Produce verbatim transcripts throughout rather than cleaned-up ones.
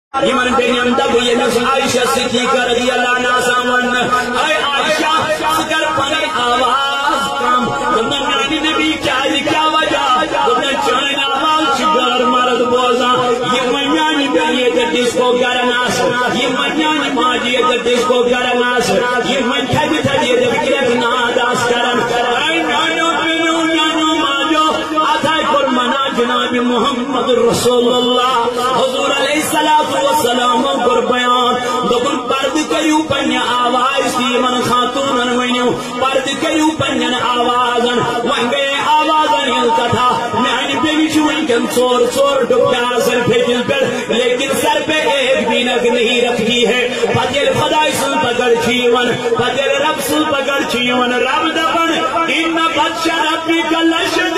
یمن بینیم دب یمس عائشہ صدیقہ رضی اللہ عنہ سامن اے عائشہ سکر پنی آواز کم دنیا میانی نبی کیا کیا وجہ دنیا چین آواز چگر مرد بوزا یہ منیانی بیئیت ڈسکو گرناس یہ منیانی ماجیت ڈسکو گرناس یہ من تھج تھجیت بکرت ناداس کرن اے نانو بینو نانو ماجو آتھائی قرمنا جناب محمد رسول اللہ حضور علیہ السلام کر بیان دبن پرد کریو پنی آواز سیمن خاتونن ونیو پرد کریو پنی آوازن ون گئے آوازن ہلتا تھا میانی بیوی چوئن کن چور چور ڈبیا سر پھیجل پر لیکن سر پہ ایک بھی نگ نہیں رکھی ہے پتل خدای سن پکڑ چیون پتل رب سن پکڑ چیون رب دبن ان بچ ربی کل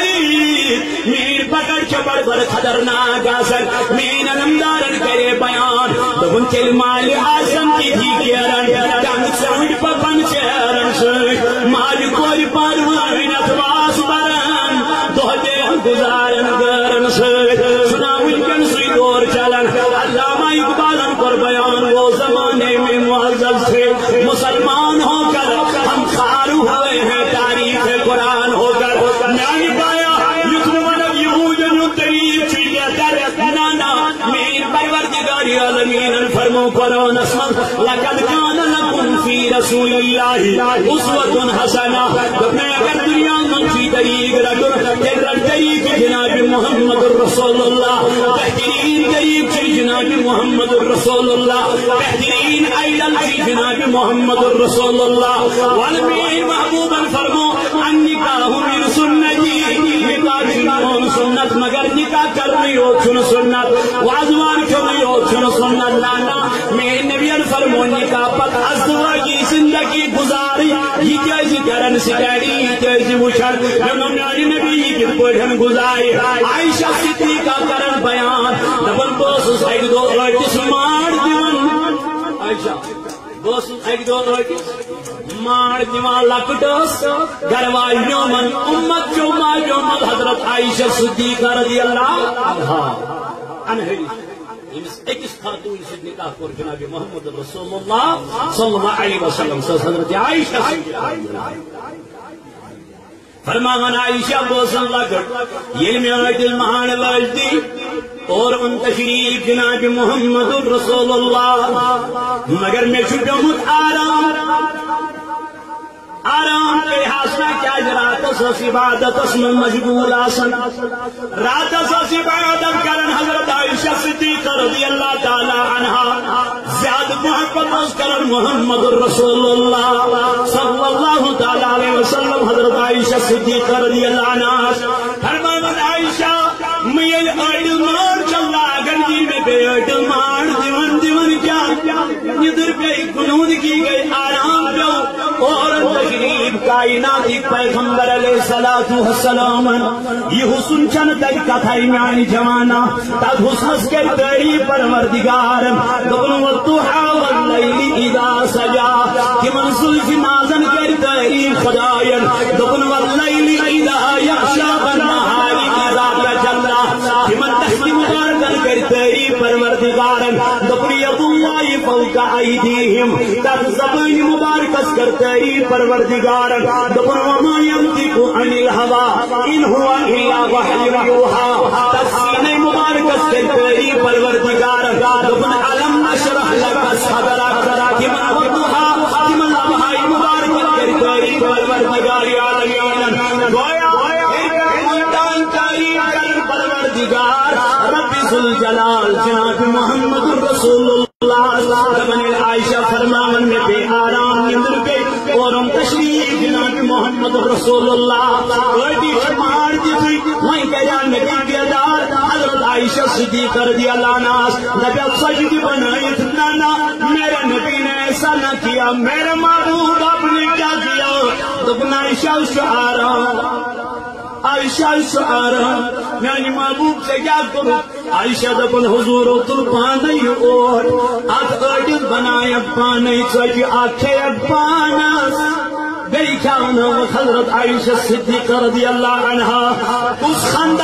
شدید میر پکڑ چپڑ پر خطرناک آسر مین نمدارن کرے بیان دبن چل مال آسم کی تھی کیرن ڈنگ سوٹ پپن چیرن سوٹ مال کوئی پروین اتواس برن دوہتے گزارن گرن سوٹ سناوین کن سوی دور چلن علامہ اقبالن پر بیان وہ زمانے میں معزز تھے مسلمان ہو کر ہم خارو ہوئے ہیں تاریخ قرآن ہو کر میانی پایا یتنون یہودن تریب چیئے در نانا میر پروردگاری عالمین فرمو قرآن اسمت لقد کان لکم فی رسول اللہ اسوۃ حسنہ میں اگر دنیا من فی طریق رکھر تیرر طریق جناب محمد رسول اللہ بہترین طریق فی جناب محمد رسول اللہ بہترین ایدل فی جناب محمد رسول اللہ والمیر محبوبا فرمو ان نکاح من سنتی نکاح چنون سنت مگر نکاح کرنی ہو چن سنت وازوان کرنی ہو چن سنت لانا میرے نبی فرمو نکاح پت ازدواجی زندگی گزاری یہ جیسی کرن سکاری یہ جیسی وشن نمانی نبی کی پڑھن گزاری عائشہ صدیقہ کرن بیان دبن بوسس ایک دو ایٹس مار دیون عائشہ بوسس ایک دو ایٹس مار دیوان لکٹس گروالیوں من امت جو ما جو مد حضرت عائشہ صدیقہ رضی اللہ عنہ ایکس خاتون سے نکاح کر جناب محمد رسول اللہ صلی اللہ علیہ وسلم سے حضرت عائشہ فرمان عائشہ بوسن لکٹ یہ میں آیت مہان واجدی اور ان تشریف جناب محمد رسول اللہ مگر میں چھٹمت آرام آرام کے حاصلہ کیا رات سوس عبادت اسم مشغول آسن رات سوس عبادت کرن حضرت عائشہ صدیقہ رضی اللہ تعالی عنہ زیاد محبت کرن محمد رسول اللہ صلی اللہ تعالی علیہ وسلم حضرت عائشہ صدیقہ رضی اللہ عنہ فرمایا عائشہ میں ایڈل مار چلا گنجی میں بے ایڈل مار دیون دیون کیا ندر پہ قنود کی گئی آرام جو اور تشریف کائناتی پیغمبر علیہ السلام یہ حسن چند تک کتھائی میانی جوانا تک حسن کے تیری پروردگار دبن والضحا واللیل اذا سجا کہ منزل فی نازن کر تیری خدایل دبن واللیل اذا یخشا بالنہاری اذا تجلا کہ من تحتی مبارکن کر تیری پروردگار دبن ید اللہ فوق ایدیہم تک زبان مبارکس کر تیری پروردگار دبن وما ينطق عن الهوى ان هو الا وحی یوحى تسین مبارکس کر تیری پروردگار دبن علم نشرح لك صدرك كما وضحى كما الضحى مبارکس کر تیری پروردگار عالمین گویا پروردگار رب ذوالجلال جناب محمد رسول اللہ دبن عائشہ فرمان میں بے آرام نندر پہ اور ہم تشریف جناب محمد رسول اللہ ویڈی فرمان دی تھی وہیں کہا نبی بیدار حضرت عائشہ صدیقہ رضی اللہ عنہ نبی سجدی بنائی تھنانا میرے نبی نے ایسا نہ کیا میرے محبوب آپ نے کیا کیا دبن عائشہ شعارا عائشہ شعارا میانی محبوب سے کیا کرو عائشہ دبن حضور اتر پانی اور آت اڈت بنایا پانی چوکی آکھے پانس بیچانا حضرت عائشہ صدیقہ رضی اللہ عنہ اس خاندار کے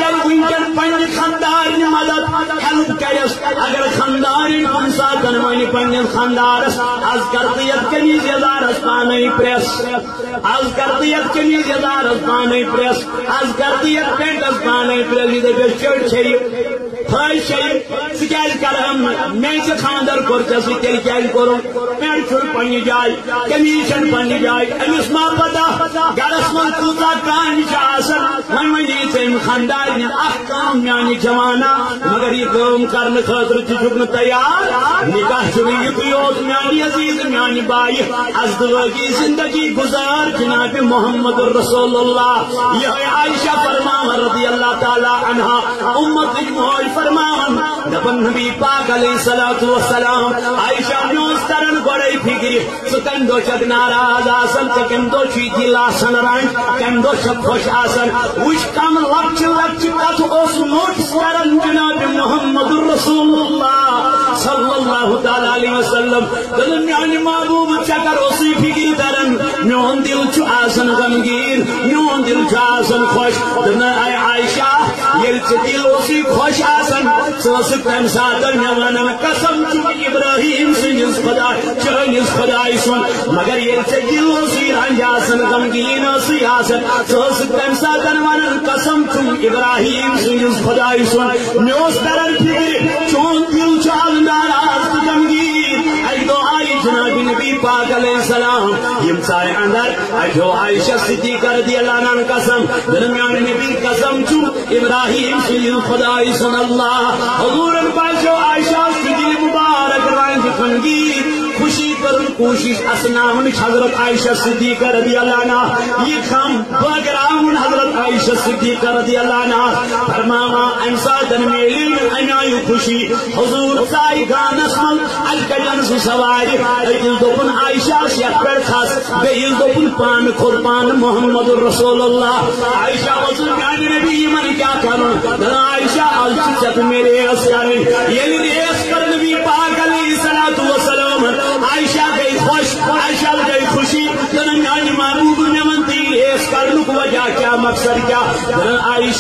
کر ونکن پنہ خاندار مدد ہیلپ کرس اگر خاندار کن ساتن ون پنس خاندارس از کرت یت کنیز یزارس پانے پریس از کرت یت کنیز یزارس پانے پریس از کرت یت پینٹس پانے پریس یہ دپس چڑ چھ پھائی چھ سکیل کرم میں سے خاندر کورچس تیل کیا کرو پینٹ چھڑ پنہ جائے کمیز چھڑ پنہ جائے امس ما پتہ گرس من کوتا کام آسان ون ونی ژم خاندار اخ کام میانہ جوانا مگر یہ کام کرنے خاطر تک تیار نکاح چھ یوت میانہ عزیز میانہ بائی ازدواجی زندگی گزار جناب محمد رسول اللہ یہ عائشہ فرمان رضی اللہ تعالی عنہا امت موج فرمان دپن نبی پاک علیہ الصلوۃ والسلام عائشہ نوز کرن گوڑے فکر سہ کم دہ چھ ناراض آسان ژے کم دہ چھ دل آسان رنج کم دہ چھ خوش آسان وچ کم لکچ لکچ کت اس نوٹس کرن جناب محمد رسول اللہ صلی اللہ تعالی علیہ وسلم دل میانہ محبوب چکر اسی فکر کرن میون دل چھ آسان غمگین میون دل چھ آسان خوش دن اے عائشہ یل چھ دل اسی خوش آسان سوس تم ساتھ مے ونن قسم چھ ابراہیم سنس خدا چنس خدا سن مگر یل چھ دل اسی رنج آسان غمگین اسی آسان سوس تم ساتھ ونن قسم چھ ابراہیم سنس خدا سن میوس کرن فکر چون دل چھ ناراض غمگین اے دو آئی جناب نبی پاک علیہ السلام یم سائے اندر اجو عائشہ صدیقہ رضی اللہ عنہ قسم درمیان نبی قسم چھ ابراہیم سنس خدا سن اللہ حضور پاک عائشہ دل مبارک رنج غمگین خوشی کرن کوشش اسنام حضرت عائشہ صدیقہ رضی اللہ عنہ یہ خام بگراؤن حضرت عائشہ صدیقہ رضی اللہ عنہ فرماوا انسان میلین انائی خوشی حضور سائی گانس من الکجن سے سواری ایدل دوپن عائشہ شیخ پر خاص بیل دوپن پان قربان محمد رسول اللہ عائشہ وصل میان نبی من کیا کرن دل عائشہ الچت میرے اس کرن یلی اس کرن نبی پاک علیہ السلام عائشہ گئی خوش عائشہ گئی خوشی دل میان محبوب نے منتی اس کرن کو وجہ کیا مقصد کیا دل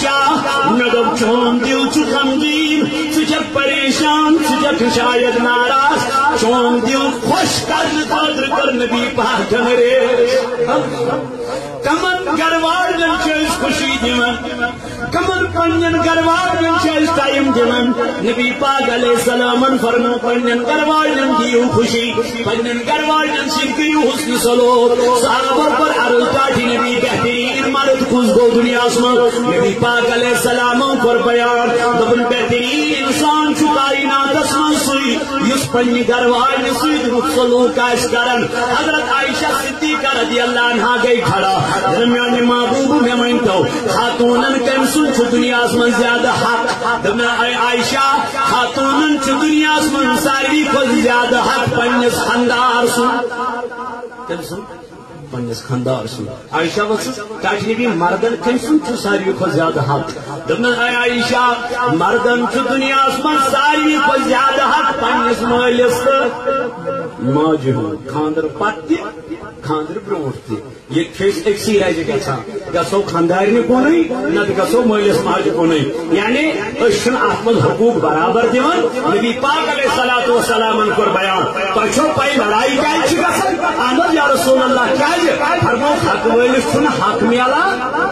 عائشہ ندب چون دل چھ غمگین سجک پریشان سجک شاید ناراض چون دل خوش کرن خاطر کر نبی پاک میرے کمن گروارن چیز خوشی دیون کمن پنین گروارن چیز ٹائم دیون نبی پاک علیہ السلام فرمو پنین گروارن دیو خوشی پنین گروارن سنکیو حسن سلوک صحابہ پر عرض کاٹی نبی بہترین مرد خوش گو دنیا اسمان نبی پاک علیہ السلام پر بیان دبن بہترین انسان چو کائنات اسمان سوئی یس پنی گروارن سوئی دمت سلوک اس کرن حضرت عائشہ صدیقہ رضی اللہ عنہ گئی کھڑا درمیان محبوب میں مانتا خاتونن کم سن چھ دنیا من زیادہ حق درمیان اے عائشہ خاتونن چھ دنیا من ساروی کو زیادہ حق پنس خاندار سن کم سن پنس خاندار سن عائشہ وصل تاجنی بھی مردن کم سن چھ ساروی کو زیادہ حق درمیان اے عائشہ مردن چھ دنیا من ساروی کو زیادہ حق پنس مالس ماجہ خاندر پتی خاندر برونٹ تھی یہ کھیس ایک سی رہ جگہ تھا گسو خاندارنی کو نہیں نہ گسو مالس ماجہ کو نہیں یعنی اشن احمد حقوق برابر دیون نبی پاک علیہ الصلوۃ والسلام کو بیان تو چھو پائی لڑائی کیا چھ گسن احمد یا رسول اللہ کیا ہے فرمو حق ویلس چھن حق میلا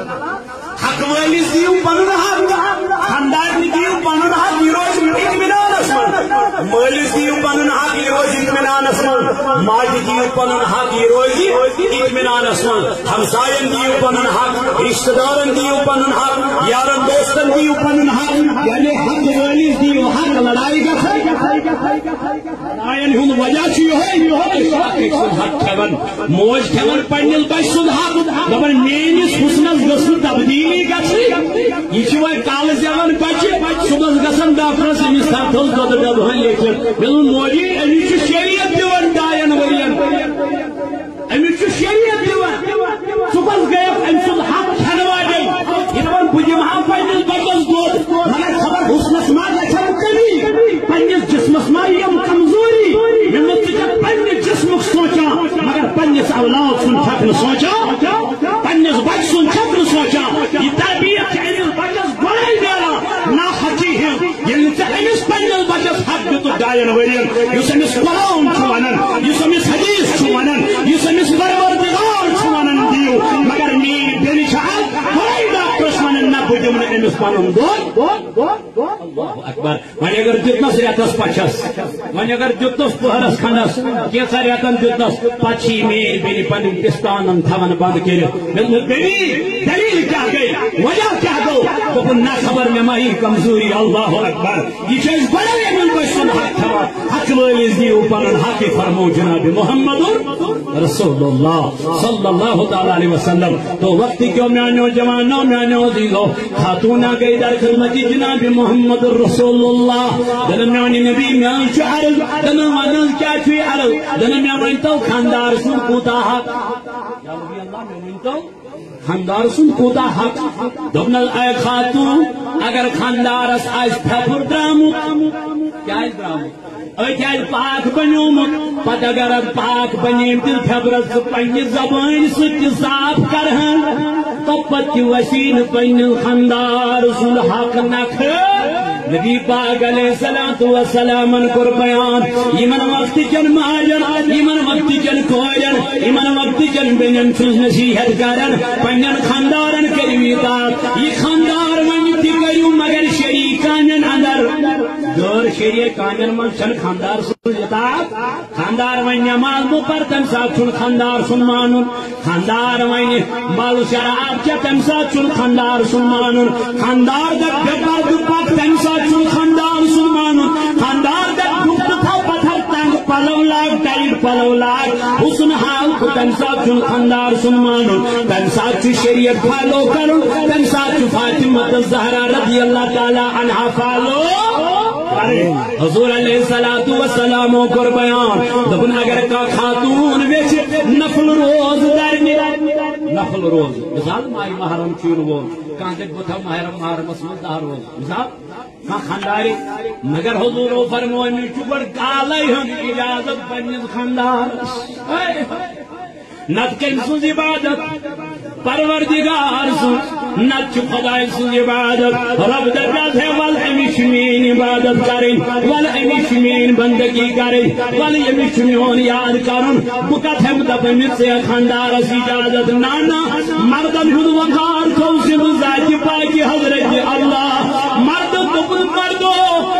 حق ویلس دیو پنن حق خاندارنی دیو پنن حق روز اطمینان اسمن مالس دیو پنن حق روز اطمینان اسمن ماج دیو پنن حق روز اطمینان اسمن ہمسائن دیو پنن حق رشتہ دارن دیو پنن حق یارن دوستن دیو پنن حق یعنی حق ویلس دیو حق لڑائی گژھِ لڑائین ہند وجہ چھ یہ حق کھیون موج کھیون پننس بچ سند حق دپن میٲنِس حسنس گٔژھ نہٕ تبدیلی گژھٕنۍ یہ چھ وۄنۍ کالہٕ زیوان بچہ صبح گژھان ڈاکٹرس أمِس تھاو تھوٚز دۄدٕ ڈبہٕ ہن لیکھِتھ مےٚ دوٚپ موجی أمِس چھُ شریعت دِوان ڈاین ؤرین أمِس چھُ شریعت دِوان صبحس گٔیَکھ أمۍ سُنٛد حق کھٮ۪نہٕ واجٮ۪ن یہِ دپان بہٕ دِمہٕ ہا پننِس بچس دۄد مگر خبر حسنس ما گژھن کمی پننس جسمس ما یِم کمزوری مےٚ دوٚپ ژٕ چھکھ پننہِ جسمُک سونچان مگر پننس اولاد سُنٛد چھکھ نہٕ سونچان پننس بچہ سُنٛد چھکھ نہٕ سونچان یہ تربیت چھِ أمِس بچس گۄڈے ورین یس امس قرآن چھ ونان یس امس حدیث چھ ونان یس امس پروردگار چھ ونان دیو مگر میری بیٚنہِ چھِ بڑے ڈاکٹرس ونان نہ بہٕ دِمہٕ نہٕ أمِس پنُن دۄد اللہ اکبر وۄنۍ اگر دِتنس رٮ۪تس پچھس وۄنۍ اگر دِتنس پہرس کھنڈس کینژھن رٮ۪تن دِتنس پتہٕ چھِ یہِ میٲنۍ بیٚنہِ پنٕنۍ پستانن تھاوان بنٛد کٔرِتھ دلیٖل دلیٖل کیٛاہ گٔے وجہ کیٛاہ گوٚو دوٚپُن نہ خبر مےٚ ما یی کمزوری اللہ اکبر یہ چھِ أسۍ گۄڈے یِمن پٲٹھۍ سُنٛد حق تھاوان حق وٲلِس دِیِو پنُن حق فرمو جناب محمد رسول اللہ صلی اللہ تعالیٰ علیہ وسلم تو وقت کیوں میانو جوانو میانو عزیزو خاتونہ گئی در خدمت جناب محمد رسول اللہ دن میانی نبی میان چھ عرض دن ونن کیا چھ عرض دن میان ونتو خاندار سن کوتا حق یا نبی اللہ میان ونتو خاندار سن کوتا حق دبن اے خاتون اگر خاندارس آئس پھپر درامو کیا آئس درامو اچھل پاک بنیومت پتہ اگر پاک بنیم تیل پھبرس پنہ زبان ست صاف کرہن تو پتہ وسیل پنہ خاندار سن حق نکھ نبی پاک علیہ الصلوۃ والسلام کور بیان یمن وقت چن ماجن یمن وقت چن کورن یمن وقت چن بنن سن نصیحت کرن پنن خاندارن کریتا یہ خاندار ون تہ کریو مگر شریکان اندر غیر شریع کامن من چن خاندار سن اطاعت خاندار ون نماز بو پر تم سات چن خاندار سن مانن خاندار ون مال شراب چ تم سات چن خاندار سن مانن خاندار د بپر دپک تم سات چن خاندار سن مانن خاندار د گفت تھا پتھر تنگ پلو لاگ ٹائٹ پلو لاگ حسن حال کو تم سات چن خاندار سن مانن تم سات چ شریعت فالو کرن تم سات چ فاطمہ الزہرا رضی اللہ تعالی عنہا فالو حضور علیہ الصلوۃ والسلام کور بیان دپن اگر کا خاتون وچ نفل روز درنی نفل روز مثال ماہ محرم چون وول کان دے بتھا محرم محرم اس دہ روز مثال کا خانداری مگر حضور فرموئے میں چبڑ کالے ہن اجازت پنس خاندار نت کم سن عبادت پروردگار سن نت خدای سن عبادت رب درگاہ ہے ول امش مین عبادت کریں ول امش مین بندگی کریں ول امش میون یاد کرن بکت ہم دپن سے خاندار اجازت نانا مردن ہن وقار کو سے ذات پاک حضرت اللہ مرد تو مردو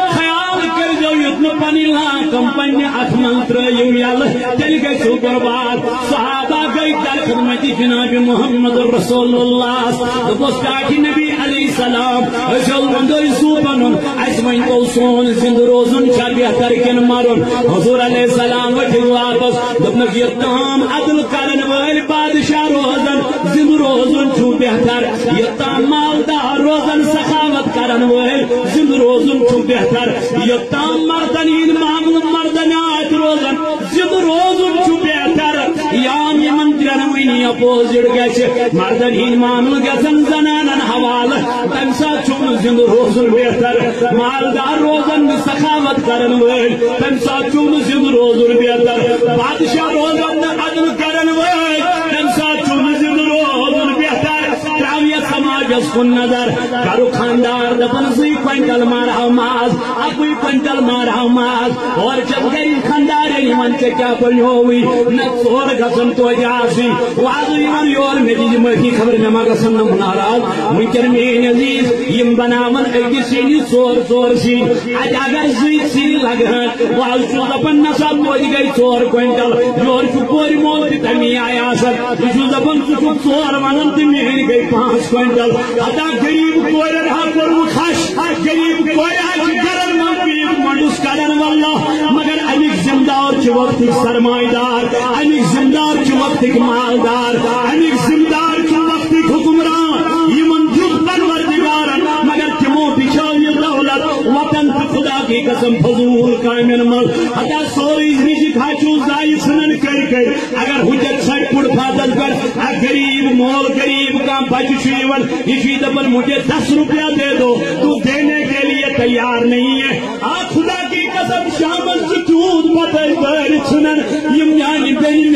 خیال کر جو یتن پنی لا کمپنی ات منتر یل تل گژھو برباد صحابہ گئی در خدمت جناب محمد رسول اللہ دوستاٹی نبی علیہ السلام اشل بندوی سوپنن اس وین کو سون زند روزن چھ بہتر کن مرن حضور علیہ السلام وجھ واپس دپن یتام عدل کرن ول بادشاہ روزن زند روزن چھ بہتر یتام مالدار روزن سخاوت کرن ول زند روزن چھ بہتر یتام مردن ہن معامل مردنات روزن زند روزن چھ بہتر یام یمن جنوینی اپوزٹ گژھِ مردن ہن معامل گژھن زنانن حوالہ تمہ سات چھ زند روزن بہتر مالدار روزن سخاوت کرن ول تمہ سات چھ زند روزن بہتر بادشاہ روزن عدل کرن ول تمہ سات چھ زند روزن بہتر تراویہ سماجس کن نظر کرو خاندار دپن زی کوئنٹل مارہو ماز اکوئی کوئنٹل مارہو ماز اور جب گری خاندار یمن ژے کیا بنیوی نہ ژور گژھن توتہِ آسٕنۍ وازٕ یِوان یور مےٚ دِژ معٲفی خبر مےٚ ما گژھن نہٕ ناراض وٕنکٮ۪ن میٲنۍ عزیز یِم بناون أکِس سِنہِ ژور ژور سِنۍ اَتہِ اگر زٕے سِنۍ لگہن وازٕ چھُس دپان نسا توتہِ گٔے ژور کوئنٹل یورٕ چھُ کورِ مول تہِ تمی آیہِ آسان بہٕ چھُس دپان ژٕ چھُکھ ژور ونان تہٕ میٲنۍ گٔے پانٛژھ کوئنٹل ہتا غریٖب کورٮ۪ن ہا کوٚرمُت خش غریٖب کورِ ہا چھِ گرن منٛز بِہِتھ مۄنڈُس کڑان واللہ مگر امیُک ذمہٕ دار چھُ وقتٕکۍ سرمایہ دار امیُک ذمہٕ دار چھُ وقتٕکۍ مالدار امیُک ذمہٕ دار چھُ وقتٕکۍ حکمران یمن دیُت پروردگارن مگر تمو بچھو یہ دولت وطن تہ خدا کی قسم فضول کامن منٛز ہتا سورُے رِزق ہا چھُ ضایع ژھٕنان کٔرۍ کٔرۍ اگر ہُجت ژھٹہِ پھُٹ فادس پٮ۪ٹھ اکھ غریٖب مول غریٖب کانٛہہ بچہ چھُ یِوان یہ چھُ دپان مجھے دس روپیہ دے دو تو دینے کے لیے تیار نہیں ہے آ خدا کی قسم شامن سے چوت پتہ دٲرِتھ ژھٕنان یم میانہِ بیٚنہِ میانہِ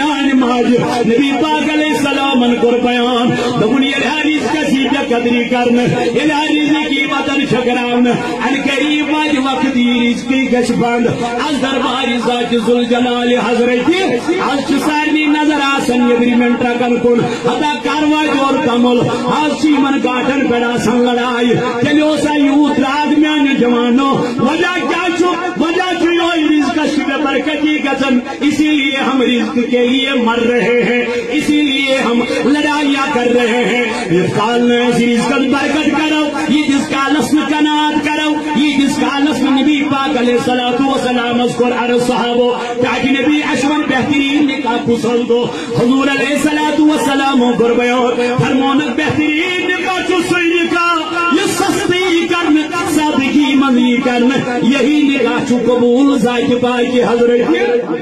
आज नबी पाक अलैहिस्सलाम को बयान दबुन ये हदीस का सीधे कदरी करने ये हदीस की वतन शकरान अन करीब आज वक्त रिज़्क़ गश बंद आज दरबार ज़ात जुल जलाल हज़रत आज सारी नजर आसन एग्रीमेंट रखन कुल अदा कारवा जोर कमल आज सीमन गाठन बड़ा सन लड़ाई चलो सा यूथ रात में जवानों वजह क्या छो वजह छो रिज़्क़ का बरकती गजन इसीलिए हम रिज़्क़ के लिए मर रहे हैं इसीलिए हम लड़ाइयाँ कर रहे हैं ये काल ने रिज़्क़ बरकत करो ये जिसका लस्म कनात करो ये जिसका लस्म नबी पाक अलैहिस्सलातु वस्सलाम अस्कुर अर सहाबो ताकि नबी अशवन बेहतरीन निकाह कुसल दो हुजूर अलैहिस्सलातु वस्सलाम गुरबयो फरमान बेहतरीन निकाह चुसई का ये सस्ती करन सादगी मनी करन यही निकाह चु कबूल जायके पाए के हजरत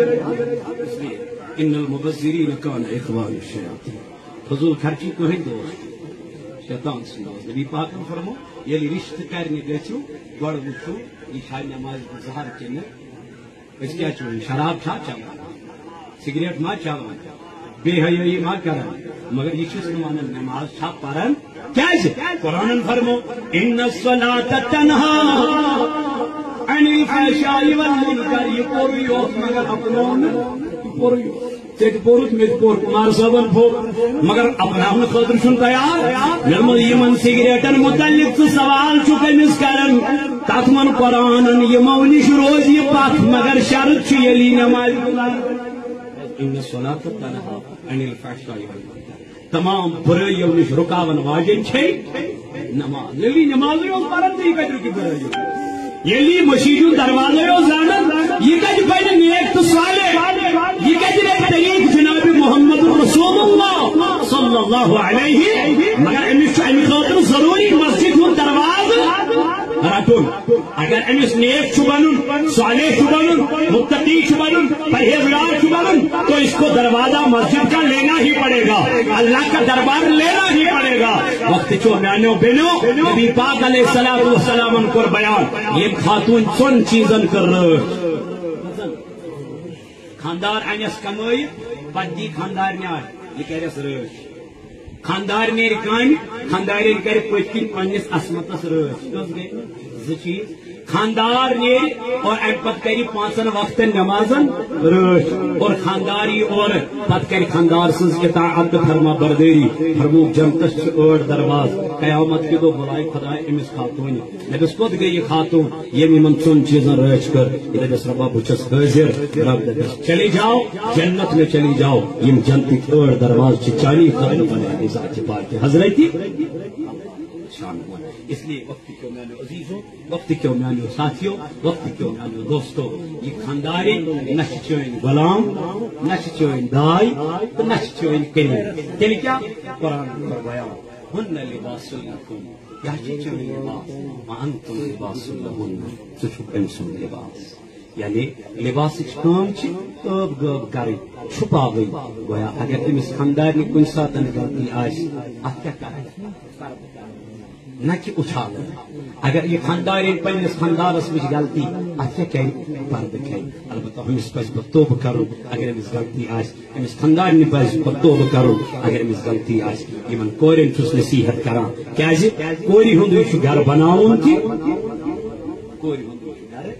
इन्नल मुबज़्ज़िरीन कान इख़वान अश-शयातीन फजूल खर्ची को है दोस्त शैतान से नबी पाक ने फरमो ये रिश्ते करने गयो गड़ वुचो ये शाय नमाज ज़हर के ने इस क्या चो शराब छा चला सिगरेट मा चला बेहयाई मा करन मगर ये चीज माने नमाज छा परन कैसे कुरान फरमो इन्नस-सलात तन्हा अनिल फ़हशाई वल मुनकर ये पोरियो मगर अपनों पोरियो तेज पोरुत में पोर कुमार साहबन पो मगर अपना अपने खतर सुन तैयार नर्मल यमन सिगरेटन मुतल्लिक तो सवाल चुके मिस करन तत्मन कुरानन ये मौनी रोज ये पाक मगर शर्त छु यली नमाज इन सलात तनहा अनिल फ़हशाई वल मुनकर तमाम बुराइयों निश रुकावन वाजिब छे नमाज यली नमाज रो परन ती कदर की बुराइयों यली मस्जिद दरवाजे रो जानन ये कज पहले नेक तो साले ये कज रे तरीक जनाब मोहम्मद रसूलुल्लाह सल्लल्लाहु अलैहि मगर अमिस अमि खातिर जरूरी मस्जिद हो दरवाजा रटुन अगर अमिस नेक छु बनन साले छु बनन मुत्तकी छु बनन परहेजगार छु बनन तो इसको दरवाजा मस्जिद का लेना ही पड़ेगा अल्लाह का दरबार लेना ही पड़ेगा वक्त चो म्यानो बेनो नबी पाक अलैहिस्सलातु वस्सलाम को बयान ये खातून चुन चीजन कर खानदार अनस कमाई पदी खानदार न्याय ये करस रश खानदार नेर कान खानदार कर पत्किन पन्निस असमतस रश कस गई ज चीज खानदार नेर और अम पत करी पांचन वक्त नमाजन रश और खानदारी और पत कर खानदार सज इताअत फरमा बरदरी फरमू जन्नत और दरवाज कयामत के दो बुलाए खुदा इमिस खातून नबस कोत गई ये खातून ये मन चुन चीजन रच कर इधर दस रबा बुचस हाजिर रब दस चली जाओ जन्नत में चली जाओ ये जन्नत और दरवाज चिचानी खान बने जात पाक हजरती शान हुआ इसलिए वक्त क्यों मैंने अजीजों वक्त क्यों मैंने साथियों वक्त क्यों मैंने दोस्तों ये खानदारी नश चोइन गुलाम नश चोइन दाई तो नश चोइन करीम तेल क्या कुरान का बयान हुन्ना लिबासुल लकुम या चोइन लिबास व अंतुम लिबासुल लहुन्ना सुचुकन सुन लिबास यानी लिबास काम छ अब गब करे छुपा गई गोया अगर इस खानदार ने कोई सातन गलती आज आप क्या करें न कि उछाल अगर ये खानदार पन्निस खानदारस में गलती अच्छा क्या पर्द खाई अलबत्ता हम इस पर तौबा करो अगर इस गलती आज इस खानदार ने पर तौबा करो अगर इस गलती आज यमन कोरन छुस नसीहत करा क्या कोरी हुंदु छु घर बनाउन कि कोरी हुंदु घर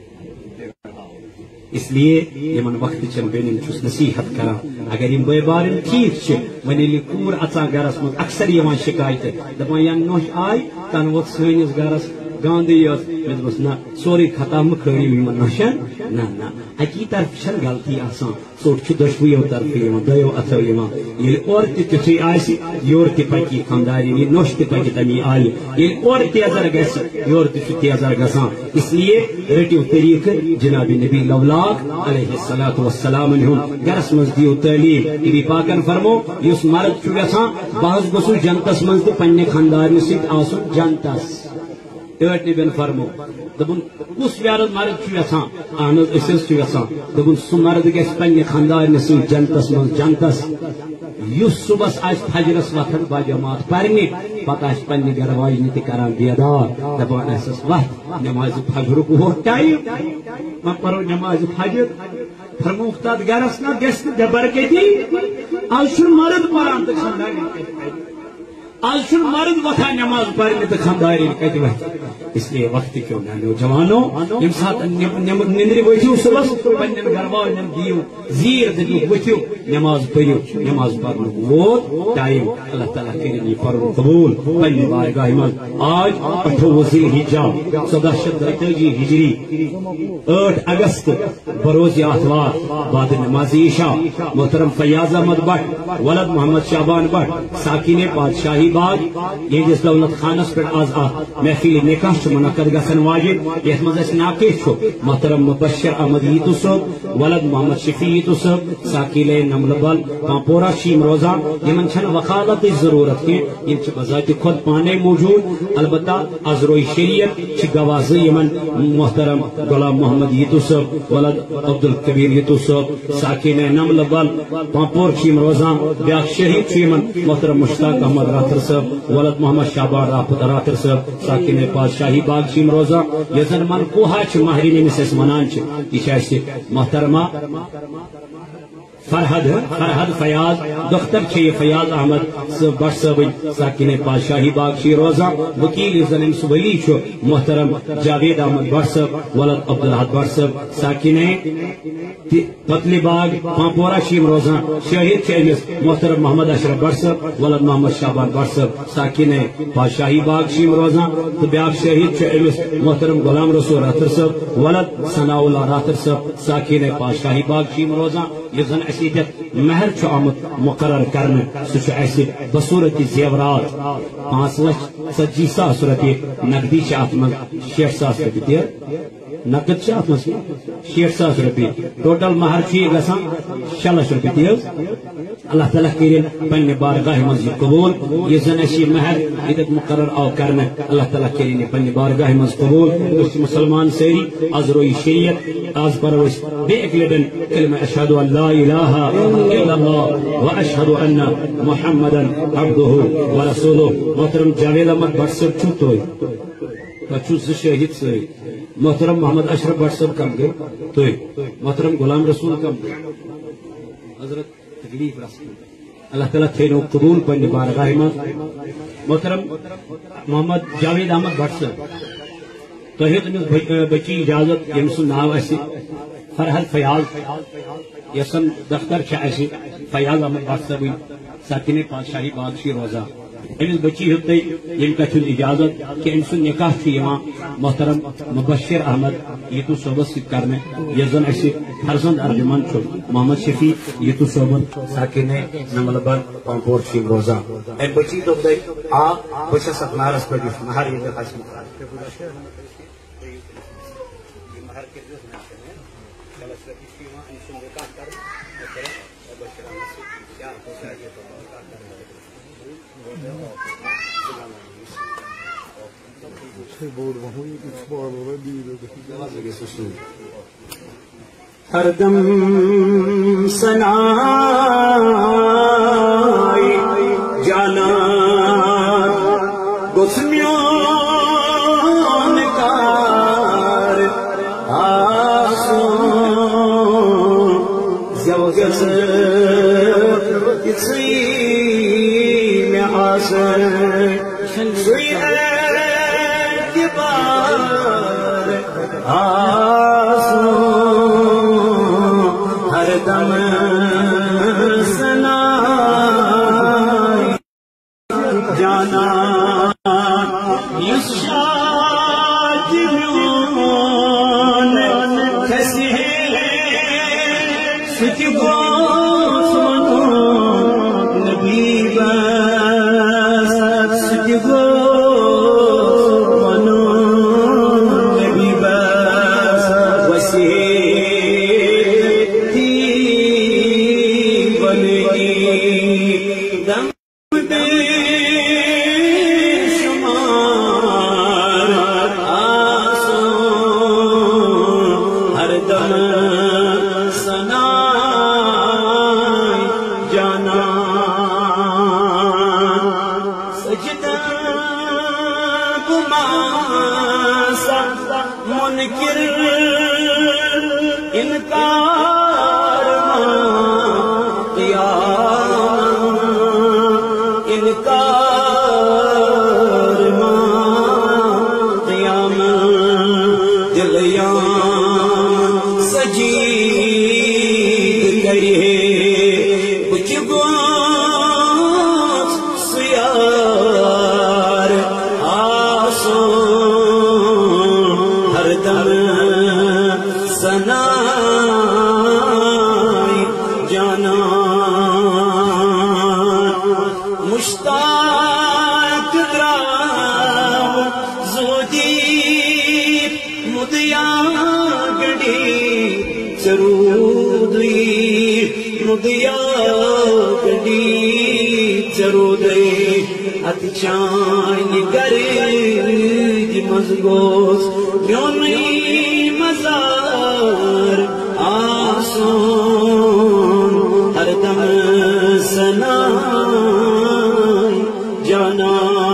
इसलिए यमन वक्त चन बेन छुस नसीहत करा अगर इन बे बार ठीक छ वने लिकूर अचा गरस में अक्सर यहां शिकायत दपा या नोश आय तन वो सनिस गरस गांधी में बस ना सोरी खत्म खरी यमन नशन ना ना अकी तरफ छन गलती आसान सोट छु दशवियो तरफ यमन दयो अथो यमन ये और तिथि आसी योर के पकी खानदारी ये नोश के पकी तनी आय ये और तेजर गस योर तिथि तेजर गसा इसलिए रेटिव तरीक जनाब नबी लवलाक अलैहिस्सलातु वस्सलाम ने गरस मज दियो तालीम नबी पाकन फरमो युस मर्द छु गसा बाज गसु जनतस मज तो पन्ने खानदार में सित आसु जनतस एट नबीन फरमो दबुन कुस व्यारद मर्द छु गसा आनस इसस छु गसा दबुन सु मर्द गस पन्ने खानदार में सित जनतस मज जनतस یس صبح آس فجرس وقت با جماعت پرنی پتہ آس پنہ گھر واجنہ تہ کران بیدار دپان اسس وقت نماز فجرک ووت ٹائم وۄنۍ پرو نماز فجر فرموک تتھ گرس نا گژھِ نہٕ بےبرکتی آز چھُنہٕ مرد پران تہٕ خاندارین کتہِ پرِ آج چھُنہٕ مرد وۄتھان نماز پرنہِ تہٕ خاندارین کتہِ وتھِ اس لیے وقت کیوں میانیو جوانو یم سات نندر ؤتھِو صبحس پننٮ۪ن گھر والٮ۪ن دِیِو زیٖر تہٕ دِیِو ؤتھِو نماز پٔرِو نماز پرنُک ووت ٹایم اللہ تعالیٰ کٔرِنۍ یہِ پرُن قبوٗل پننہِ بارگاہہِ منٛز آج اٹھووُہ ذی الحجہ ژۄدہ شیٚتھ دۄیتٲجی ہجری ٲٹھ اگست بروز آتھوار بعد نماز عشاء محترم فیاض احمد بٹ ولد محمد شعبان بٹ ساکن بادشاہی باغ یہندس دولت خانس پہ آز محفل نکاح منعقد گھن واجن یت مز ناقص محترم مبشر احمد یتو صاحب ولد محمد شفیع یتو صاحب ساکل نمل بل پامپورہ شیم روزان یمن چھن وکالت ضرورت کی یم بذات خود پانے موجود البتہ ازروئی شریعت گواز یمن محترم غلام محمد یتو صاحب ولد عبد الکبیر یتو صاحب ساکن نمل بل پامپور شیم روزان بیا شہید یمن محترم مشتاق احمد راتر صاحب ولد محمد شعبان راتر صاحب ساکن پادشاہی باغ شیم روزہ یس زن من کوہا ماہرین یمس ونان یہ محترمہ فرحد فرحد فیاض دختر چھ فیاض احمد بٹ صاحب ساکن پادشاہی باغ شی روزہ وکیل یس زن امس ولی محترم جاوید احمد بٹ صاحب ولد عبدالحد بٹ صاحب ساکن پتلی باغ پامپورہ شیم روزہ شہید امس محترم محمد اشرف بٹ صاحب ولد محمد شعبان بٹ صاحب ساکن پادشاہی باغ شیم روزہ تو بیاق شہید امس محترم غلام رسول راتر صاحب ولد ثناء اللہ راتر صاحب ساکن پادشاہی باغ شیم روزہ یہ زن مہر آمت مقرر کرنے سہ بصورت زیورات پانچ لچھ ژتجی ساس روپیے نقدی ات من شیٹھ ساس روپیے دیر نقد ات من شیٹھ ساس روپیے ٹوٹل مہر گھان شے لچھ روپیے تیز اللہ تعالیٰ کر پنہ بارگاہ مز قبول یہ زن اس مہر یہ مقرر آو کرنے اللہ تعالیٰ کر پنہ بارگاہ مز قبول مسلمان سیری آز روئی شریعت آز پرو بیک لٹن کلمہ اشہد ان لا الہ الا اللہ واشہد ان محمدا عبدہ ورسولہ محترم جاوید احمد بٹ صاحب چھو توئی پچھو ز شہید سی محترم محمد اشرف بٹ صاحب کم گئے توئی محترم غلام رسول کم گئے حضرت تکلیف رسول اللہ تعالیٰ تھینو قبول پنہ بارگاہ مز محترم محمد جاوید احمد بٹ صاحب تہ تمس بچی اجازت یم سن ناو اس فرحد فیاض یسن دفتر اس فیاض احمد بٹ صاحب ساکن پادشاہی باغ شی روزہ امس بچی ہوتے یم کت اجازت کہ ام سن نکاح محترم مبشر احمد یتو صوبس ست کرنے یس زن اس فرزند ارجمن محمد شفیع یتو صوبن ساکن نمل بل پامپور شیم روزہ ام بچی دپ آ بس نارس پہ مہر ہر دم سنا جانا گسمیان کار آسوں زوگز اسی میں آسر سوئی اعتبار آسوں ہر دم سنا جانا اس شاد میون کسی سچ گو نبی بس سچ گو سنا منکر انکار قیام انکار قیام دلیام سجید کرے کچھ گوش سیار آسان ہر دم سنائی جانا مشتاق درام زودی مدیا گڑی چرودی مدیا گڑی چرودی اتچان گرد مزگوز یونی مزار آسان ہر دم سنائی جانا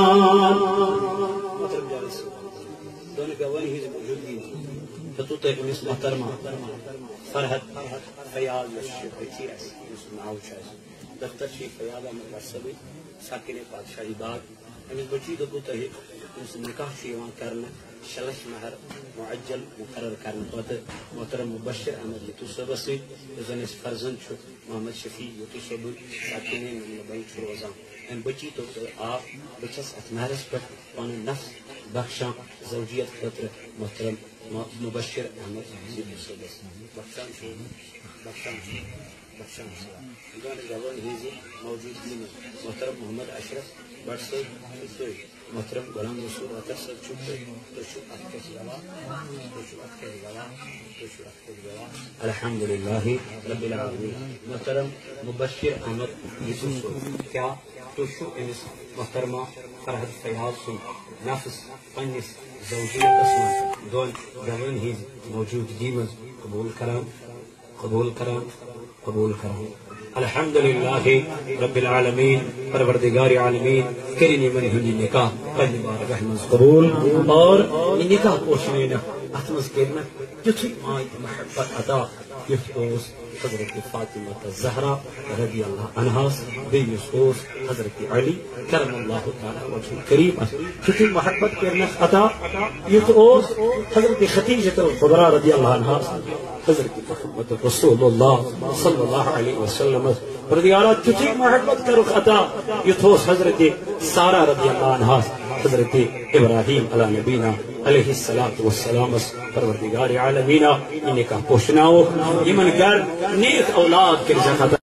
دونوں گواہی ہی موجودگی خطوط امس محترمہ فرحت فیاض شیخی اس ناو شاید دفتر شیخ فیاض احمد برسوی ساکن پادشاہی باغ امس بچی دبو تہی امس نکاح شیوان کرنا شلش مہر معجل مقرر کرنا پتہ محترم مبشر احمد یتو صبسی زن اس فرزند چھو محمد شفیع یتو صب ساکن لبن چھو روزان ام بچی تو آپ بچس ات مہرس پر پان نفس بخشاں زوجیت خطر محترم مبشر احمد یتو صبس بخشان چھو بخشان چھو بخشان چھو دون گوان ہیزی موجودگی میں محترم محمد اشرف بٹ صاحب چھوٹے محترم غلام رسول عطر صاحب چھوٹے تو شو اتکس گوا تو شو اتکس گوا تو شو اتکس گوا الحمدللہ رب العالمین محترم مبشر احمد یوسف کیا تو شو امس محترمہ فرحت فیاض سن نفس پنس زوجیت اسم دون گوان ہیز موجودگی میں قبول کران قبول کران قبول کران الحمدللہ رب العالمین پروردگار عالمین کرنی من ہندی نکاح پہلی بار رحمت قبول اور نکاح پوشنے نا اتمز کرنا جتھی آیت محبت عطا یفوس حضرت فاطمہ الزہرا رضی اللہ عنہا بیسوس حضرت علی کرم اللہ تعالی وجہ کریم جتھی محبت کرنا عطا یفوس حضرت خدیجہ الکبریٰ رضی اللہ عنہا حضرت محمد رسول اللہ صلی اللہ علیہ وسلم پردیارات جتھی محبت کرو عطا یتھوس حضرت سارہ رضی اللہ عنہا حضرت ابراہیم علی نبینا علیہ السلام پروردگار عالمین انہیں کا پوشناو یمن گر نیک اولاد کے رجا